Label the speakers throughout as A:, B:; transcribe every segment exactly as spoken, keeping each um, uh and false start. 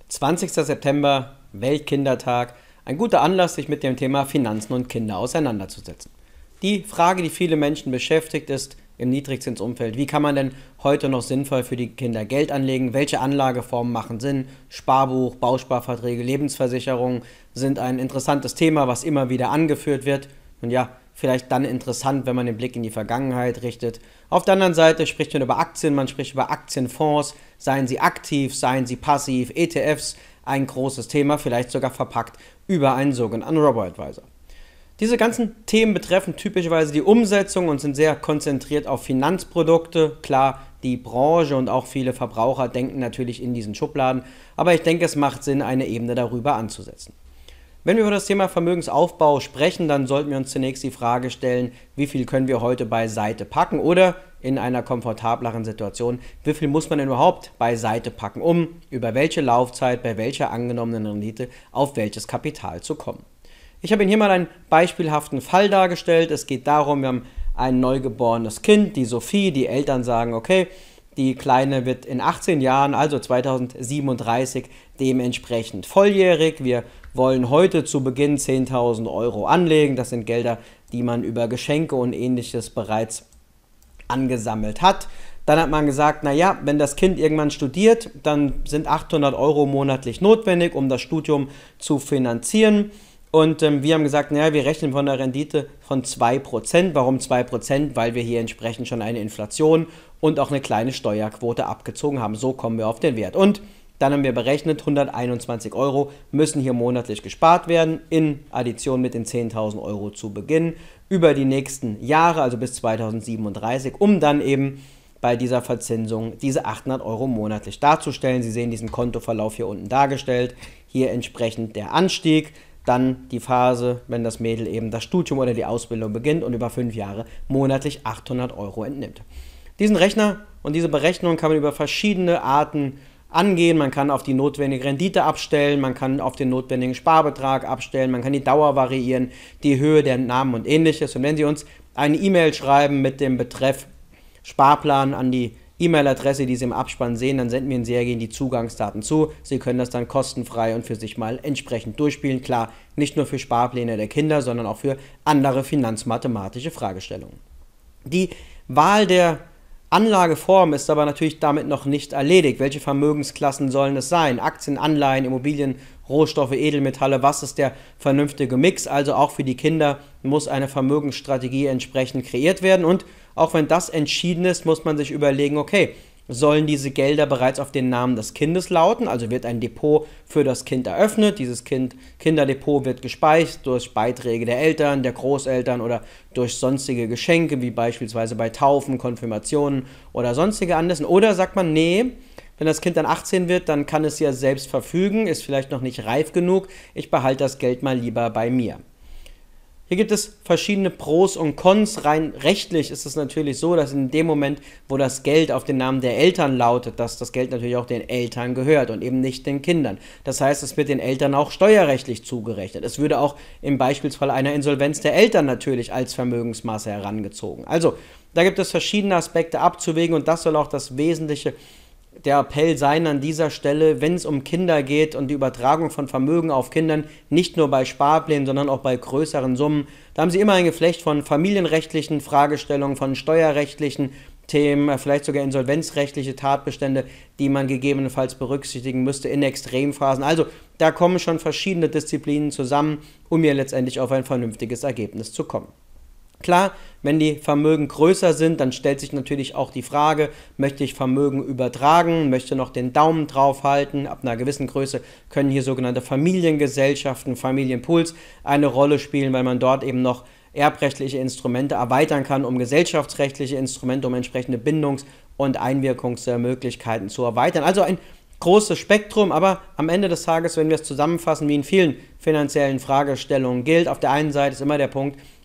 A: zwanzigster September, Weltkindertag. Ein guter Anlass, sich mit dem Thema Finanzen und Kinder auseinanderzusetzen. Die Frage, die viele Menschen beschäftigt, ist im Niedrigzinsumfeld: Wie kann man denn heute noch sinnvoll für die Kinder Geld anlegen? Welche Anlageformen machen Sinn? Sparbuch, Bausparverträge, Lebensversicherungen sind ein interessantes Thema, was immer wieder angeführt wird. Und ja, vielleicht dann interessant, wenn man den Blick in die Vergangenheit richtet. Auf der anderen Seite spricht man über Aktien, man spricht über Aktienfonds. Seien sie aktiv, seien sie passiv, E T Fs, ein großes Thema, vielleicht sogar verpackt über einen sogenannten Robo-Advisor. Diese ganzen Themen betreffen typischerweise die Umsetzung und sind sehr konzentriert auf Finanzprodukte. Klar, die Branche und auch viele Verbraucher denken natürlich in diesen Schubladen, aber ich denke, es macht Sinn, eine Ebene darüber anzusetzen. Wenn wir über das Thema Vermögensaufbau sprechen, dann sollten wir uns zunächst die Frage stellen, wie viel können wir heute beiseite packen oder in einer komfortableren Situation, wie viel muss man denn überhaupt beiseite packen, um über welche Laufzeit, bei welcher angenommenen Rendite auf welches Kapital zu kommen. Ich habe Ihnen hier mal einen beispielhaften Fall dargestellt. Es geht darum, wir haben ein neugeborenes Kind, die Sophie, die Eltern sagen, okay, die Kleine wird in achtzehn Jahren, also zweitausendsiebenunddreißig, dementsprechend volljährig. Wir wollen heute zu Beginn zehntausend Euro anlegen. Das sind Gelder, die man über Geschenke und Ähnliches bereits angesammelt hat. Dann hat man gesagt, naja, wenn das Kind irgendwann studiert, dann sind achthundert Euro monatlich notwendig, um das Studium zu finanzieren. Und ähm, wir haben gesagt, naja, wir rechnen von einer Rendite von zwei Prozent. Warum zwei Prozent? Weil wir hier entsprechend schon eine Inflation und auch eine kleine Steuerquote abgezogen haben. So kommen wir auf den Wert. Und dann haben wir berechnet, hunderteinundzwanzig Euro müssen hier monatlich gespart werden, in Addition mit den zehntausend Euro zu Beginn, über die nächsten Jahre, also bis zweitausendsiebenunddreißig, um dann eben bei dieser Verzinsung diese achthundert Euro monatlich darzustellen. Sie sehen diesen Kontoverlauf hier unten dargestellt, hier entsprechend der Anstieg, dann die Phase, wenn das Mädel eben das Studium oder die Ausbildung beginnt und über fünf Jahre monatlich achthundert Euro entnimmt. Diesen Rechner und diese Berechnung kann man über verschiedene Arten angehen. Man kann auf die notwendige Rendite abstellen, man kann auf den notwendigen Sparbetrag abstellen, man kann die Dauer variieren, die Höhe der Entnahmen und Ähnliches. Und wenn Sie uns eine E-Mail schreiben mit dem Betreff Sparplan an die E-Mail-Adresse, die Sie im Abspann sehen, dann senden wir Ihnen sehr gerne die Zugangsdaten zu. Sie können das dann kostenfrei und für sich mal entsprechend durchspielen. Klar, nicht nur für Sparpläne der Kinder, sondern auch für andere finanzmathematische Fragestellungen. Die Wahl der Anlageform ist aber natürlich damit noch nicht erledigt. Welche Vermögensklassen sollen es sein? Aktien, Anleihen, Immobilien, Rohstoffe, Edelmetalle, was ist der vernünftige Mix? Also auch für die Kinder muss eine Vermögensstrategie entsprechend kreiert werden. Und auch wenn das entschieden ist, muss man sich überlegen, okay, sollen diese Gelder bereits auf den Namen des Kindes lauten? Also wird ein Depot für das Kind eröffnet. Dieses kind, Kinderdepot wird gespeist durch Beiträge der Eltern, der Großeltern oder durch sonstige Geschenke, wie beispielsweise bei Taufen, Konfirmationen oder sonstige Anlässen. Oder sagt man, nee, wenn das Kind dann achtzehn wird, dann kann es ja selbst verfügen, ist vielleicht noch nicht reif genug, ich behalte das Geld mal lieber bei mir. Hier gibt es verschiedene Pros und Cons. Rein rechtlich ist es natürlich so, dass in dem Moment, wo das Geld auf den Namen der Eltern lautet, dass das Geld natürlich auch den Eltern gehört und eben nicht den Kindern. Das heißt, es wird den Eltern auch steuerrechtlich zugerechnet. Es würde auch im Beispielsfall einer Insolvenz der Eltern natürlich als Vermögensmasse herangezogen. Also, da gibt es verschiedene Aspekte abzuwägen und das soll auch das Wesentliche der Appell sein an dieser Stelle, wenn es um Kinder geht und die Übertragung von Vermögen auf Kindern, nicht nur bei Sparplänen, sondern auch bei größeren Summen. Da haben Sie immer ein Geflecht von familienrechtlichen Fragestellungen, von steuerrechtlichen Themen, vielleicht sogar insolvenzrechtliche Tatbestände, die man gegebenenfalls berücksichtigen müsste in Extremphasen. Also da kommen schon verschiedene Disziplinen zusammen, um hier letztendlich auf ein vernünftiges Ergebnis zu kommen. Klar, wenn die Vermögen größer sind, dann stellt sich natürlich auch die Frage, möchte ich Vermögen übertragen, möchte noch den Daumen drauf halten. Ab einer gewissen Größe können hier sogenannte Familiengesellschaften, Familienpools eine Rolle spielen, weil man dort eben noch erbrechtliche Instrumente erweitern kann, um gesellschaftsrechtliche Instrumente, um entsprechende Bindungs- und Einwirkungsmöglichkeiten zu erweitern. Also ein großes Spektrum, aber am Ende des Tages, wenn wir es zusammenfassen, wie in vielen finanziellen Fragestellungen gilt, auf der einen Seite ist immer der Punkt,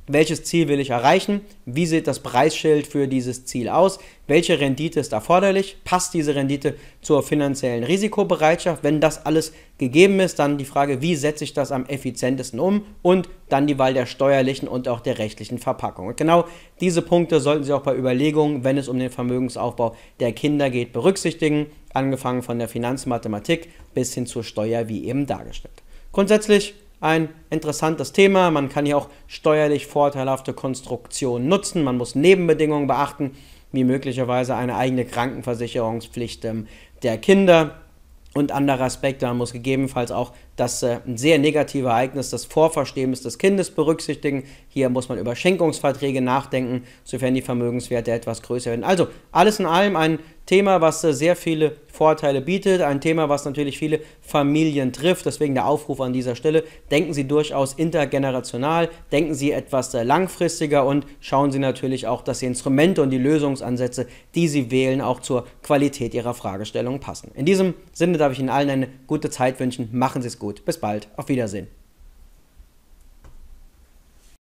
A: welches Ziel will ich erreichen, wie sieht das Preisschild für dieses Ziel aus, welche Rendite ist erforderlich, passt diese Rendite zur finanziellen Risikobereitschaft. Wenn das alles gegeben ist, dann die Frage, wie setze ich das am effizientesten um, und dann die Wahl der steuerlichen und auch der rechtlichen Verpackung. Und genau diese Punkte sollten Sie auch bei Überlegungen, wenn es um den Vermögensaufbau der Kinder geht, berücksichtigen, angefangen von der Finanzmathematik bis hin zur Steuer, wie eben dargestellt. Grundsätzlich ein interessantes Thema. Man kann hier auch steuerlich vorteilhafte Konstruktionen nutzen. Man muss Nebenbedingungen beachten, wie möglicherweise eine eigene Krankenversicherungspflicht ähm, der Kinder und andere Aspekte. Man muss gegebenenfalls auch das äh, ein sehr negative Ereignis des Vorverstehens des Kindes berücksichtigen. Hier muss man über Schenkungsverträge nachdenken, sofern die Vermögenswerte etwas größer werden. Also alles in allem ein Thema, was äh, sehr viele Vorteile bietet, ein Thema, was natürlich viele Familien trifft. Deswegen der Aufruf an dieser Stelle: Denken Sie durchaus intergenerational, denken Sie etwas äh, langfristiger und schauen Sie natürlich auch, dass die Instrumente und die Lösungsansätze, die Sie wählen, auch zur Qualität Ihrer Fragestellung passen. In diesem Sinne darf ich Ihnen allen eine gute Zeit wünschen. Machen Sie es gut. Bis bald. Auf Wiedersehen.